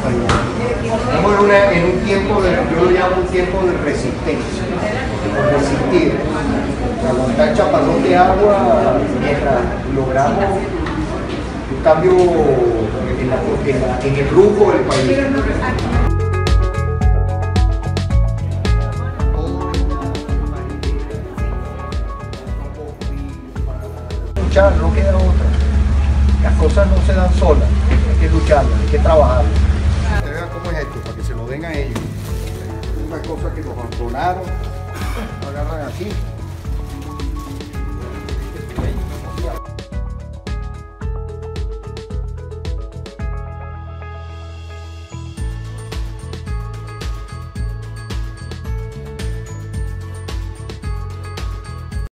Estamos en un tiempo, yo lo llamo un tiempo de resistencia, de resistir, de aguantar chaparrón de agua mientras logramos un cambio en el rumbo del país. Luchar, no queda otra. Las cosas no se dan solas, hay que lucharlas, hay que trabajarlas. Ustedes vean cómo es esto, para que se lo den a ellos. Una cosa que los abandonaron, lo agarran así.